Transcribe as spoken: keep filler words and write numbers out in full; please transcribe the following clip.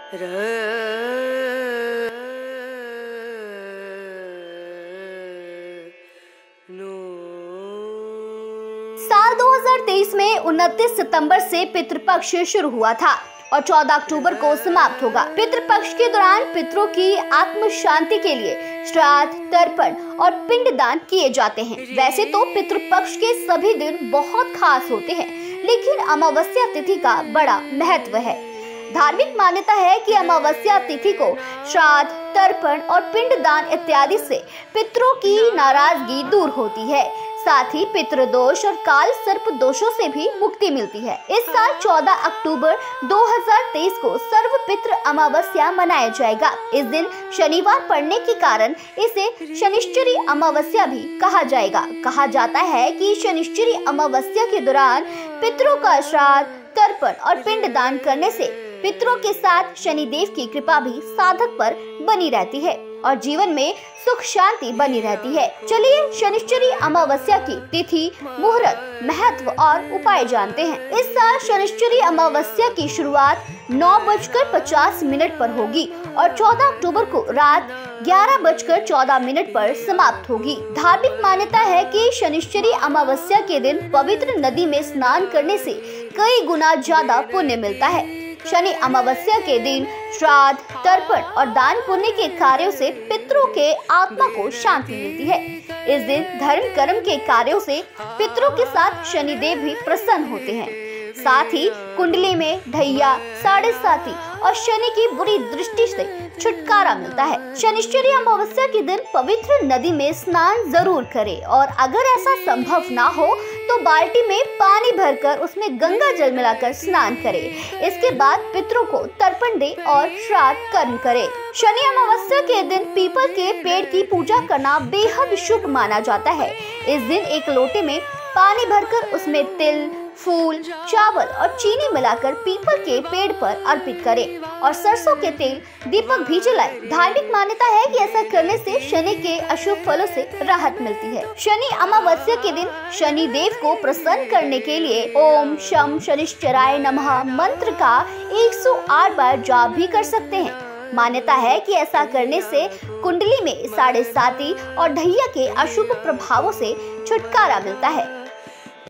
साल दो हज़ार तेईस में उनतीस सितंबर से पितृपक्ष शुरू हुआ था और चौदह अक्टूबर को समाप्त होगा। पितृपक्ष के दौरान पितरों की आत्म शांति के लिए श्राद्ध, तर्पण और पिंडदान किए जाते हैं। वैसे तो पितृपक्ष के सभी दिन बहुत खास होते हैं, लेकिन अमावस्या तिथि का बड़ा महत्व है। धार्मिक मान्यता है कि अमावस्या तिथि को श्राद्ध, तर्पण और पिंडदान इत्यादि से पितरों की नाराजगी दूर होती है। साथ ही पितृदोष और काल सर्प दोषों से भी मुक्ति मिलती है। इस साल चौदह अक्टूबर दो हज़ार तेईस को सर्व पितृ अमावस्या मनाया जाएगा। इस दिन शनिवार पड़ने के कारण इसे शनिश्चरी अमावस्या भी कहा जाएगा। कहा जाता है कि शनिश्चरी अमावस्या के दौरान पितरों का श्राद्ध, तर्पण और पिंडदान करने से पितरों के साथ शनिदेव की कृपा भी साधक पर बनी रहती है और जीवन में सुख शांति बनी रहती है। चलिए शनिश्चरी अमावस्या की तिथि, मुहूर्त, महत्व और उपाय जानते हैं। इस साल शनिश्चरी अमावस्या की शुरुआत नौ बजकर पचास मिनट पर होगी और चौदह अक्टूबर को रात ग्यारह बजकर चौदह मिनट पर समाप्त होगी। धार्मिक मान्यता है कि शनिश्चरी अमावस्या के दिन पवित्र नदी में स्नान करने से कई गुना ज्यादा पुण्य मिलता है। शनि अमावस्या के दिन श्राद्ध, तर्पण और दान पुण्य के कार्यों से पितरों के आत्मा को शांति मिलती है। इस दिन धर्म कर्म के कार्यों से पितरों के साथ शनिदेव भी प्रसन्न होते हैं। साथ ही कुंडली में ढैया, साढ़े साती और शनि की बुरी दृष्टि से छुटकारा मिलता है। शनिश्चरी अमावस्या के दिन पवित्र नदी में स्नान जरूर करें और अगर ऐसा संभव ना हो तो बाल्टी में पानी भरकर उसमें गंगा जल मिलाकर स्नान करें। इसके बाद पितरों को तर्पण दे और श्राद्ध कर्म करें। शनि अमावस्या के दिन पीपल के पेड़ की पूजा करना बेहद शुभ माना जाता है। इस दिन एक लोटे में पानी भरकर उसमें तिल, फूल, चावल और चीनी मिलाकर पीपल के पेड़ पर अर्पित करें और सरसों के तेल दीपक भी जलाएं। धार्मिक मान्यता है कि ऐसा करने से शनि के अशुभ फलों से राहत मिलती है। शनि अमावस्या के दिन शनि देव को प्रसन्न करने के लिए ओम शम शनिश्चराय नमः मंत्र का एक सौ आठ बार जाप भी कर सकते हैं। मान्यता है कि ऐसा करने से कुंडली में साढ़े साती और ढैया के अशुभ प्रभावों से छुटकारा मिलता है।